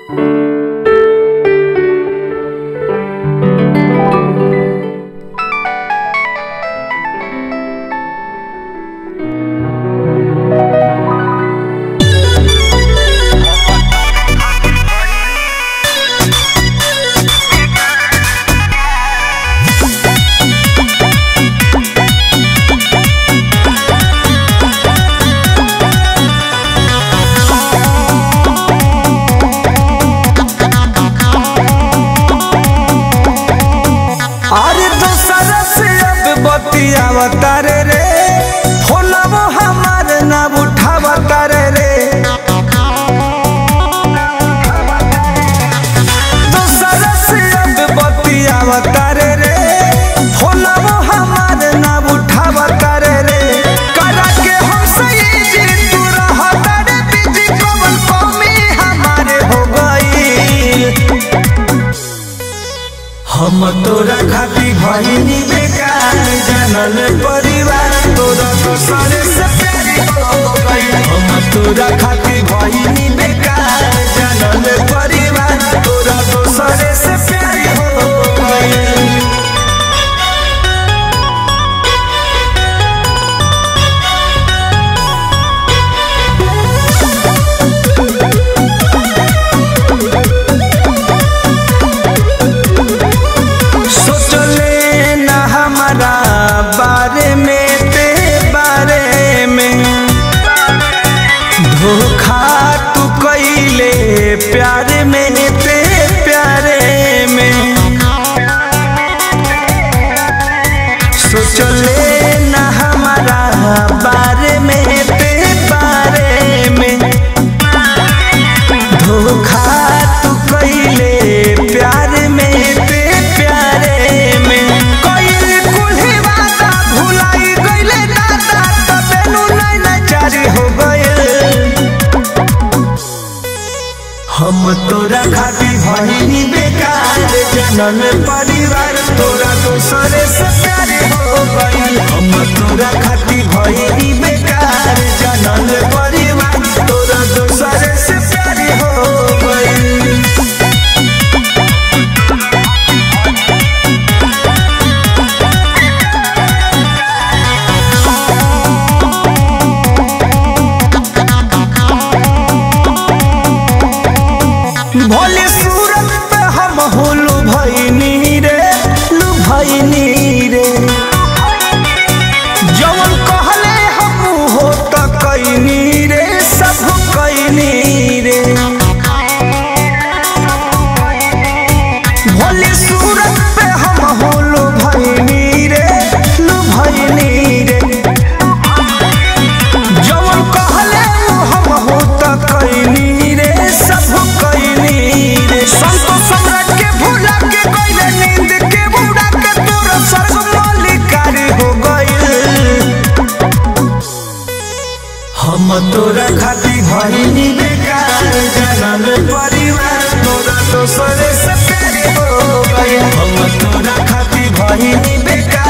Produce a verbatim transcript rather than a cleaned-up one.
बतियावतारे रे फोनवो हमार ना उठावतारे रे दूसरा से अब बतियावतारे रे फोनवो हमार ना उठावतारे रे करा के हमसे जी तू रहतारे बिजी कौन कमी हमारे हो गई। हम तोरा खाती भइनी बेकार जानल परिवार तोरा दूसरे से प्यारी हो गई। हम तोरा खाती भइनी बेकार जानल परिवार तोरा दूसरे से प्यारी हो गई। बारे में ते बारे में धोखा तू कइले प्यारे में ते प्यारे में सोचले ना हमारा बारे में ते बारे में धोखा तू कइले प्यारे में ते प्यारे में हम तोरा खाती भइनी बेकार जानल परिवार तोरा दूसरे से प्यारे हो गई। हम तोरा खाती भइनी बेकार जानल परिवार तोरा दूसरे से प्यारे हो गई। भोले सूरत पे हम होलू भइनी रे लू भइनी रे जवन कहले हम हो त कइनी रे सब कइनी रे। भोले सूरत पे हम होलू भइनी रे लू भइनी रे जवन कहले हम हो त कइनी रे सब कइनी रे। संतो सम्राट के भूला के गइले नींद के बुड़ा के तोरा स्वर्ग मालिकारी हो गइल। हम तोरा खाती भइनी बेकार जानल परिवार तोरा दूसरे से प्यारे हो गइल। हम तोरा खाती भइनी बेकार